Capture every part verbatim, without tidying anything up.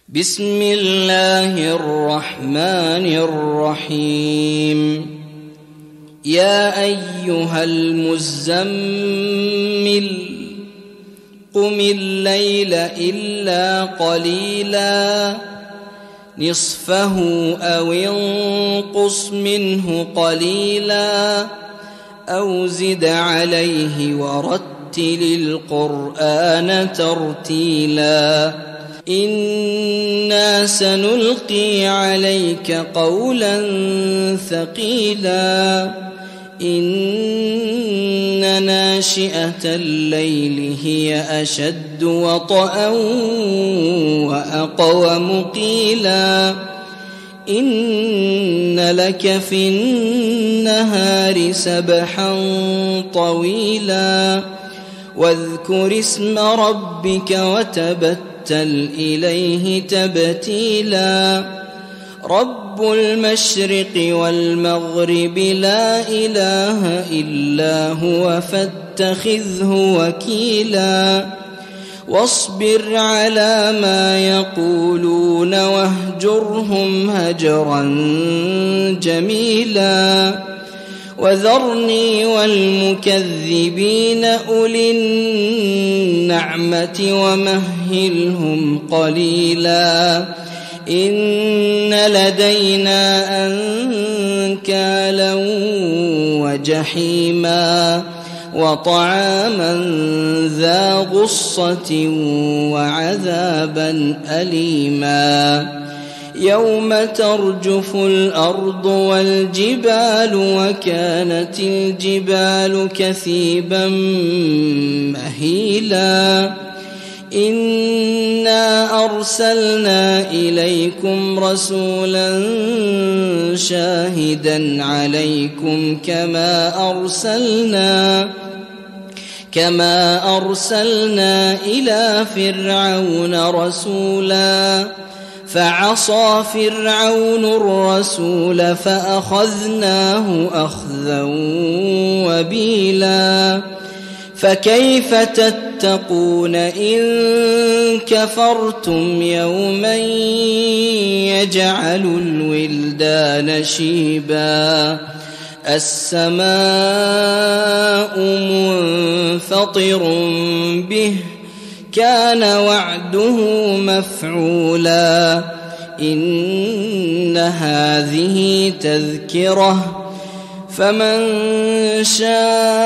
بسم الله الرحمن الرحيم. يا أيها المزمل قم الليل إلا قليلا نصفه أو انقص منه قليلا أو زد عليه ورتل القرآن ترتيلا إنا سنلقي عليك قولا ثقيلا إن ناشئة الليل هي أشد وطئا وأقوم قيلا إن لك في النهار سبحا طويلا واذكر اسم ربك وتبتل إليه تبتيلا رب المشرق والمغرب لا إله إلا هو فاتخذه وكيلا واصبر على ما يقولون واهجرهم هجرا جميلا وذرني والمكذبين أولي النعمة ومهلهم قليلا إن لدينا أنكالا وجحيما وطعاما ذا غصة وعذابا أليما يوم ترجف الأرض والجبال وكانت الجبال كثيبا مهيلا إنا أرسلنا إليكم رسولا شاهدا عليكم كما أرسلنا كما أرسلنا إلى فرعون رسولا فعصى فرعون الرسول فأخذناه أخذا وبيلا فكيف تتقون إن كفرتم يوما يجعل الولدان شيبا السماء منفطر به كان وعده مفعولا إن هذه تذكرة فمن شاء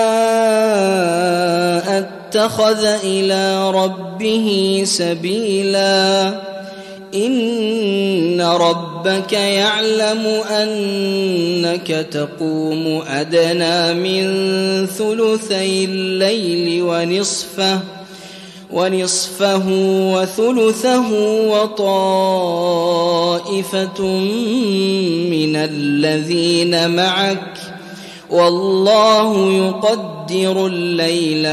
اتخذ إلى ربه سبيلا إن ربك يعلم أنك تقوم أدنى من ثلثي الليل ونصفه ونصفه وثلثه وطائفة من الذين معك والله يقدر الليل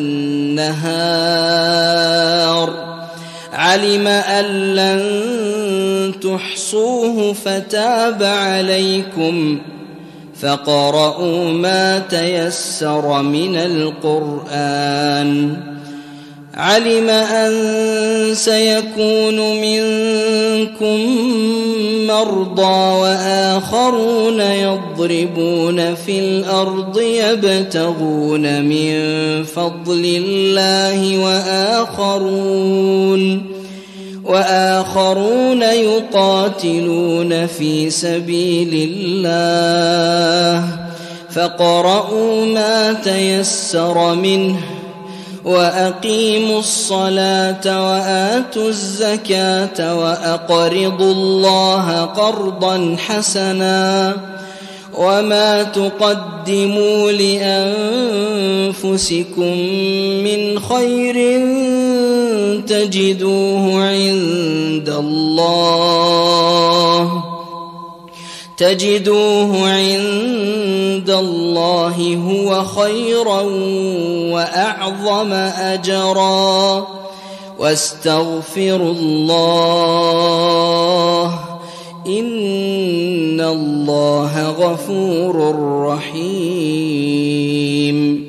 والنهار علم أن لن تحصوه فتاب عليكم فاقرؤوا ما تيسر من القرآن علم أن سيكون منكم مرضى وآخرون يضربون في الأرض يبتغون من فضل الله وآخرون وآخرون يقاتلون في سبيل الله فاقرؤوا ما تيسر منه وأقيموا الصلاة وآتوا الزكاة وأقرضوا الله قرضا حسنا وما تقدموا لأنفسكم من خير تجدوه عند الله تجدوه عند الله هو خيرا وأعظم أجرا واستغفروا الله إن الله غفور رحيم.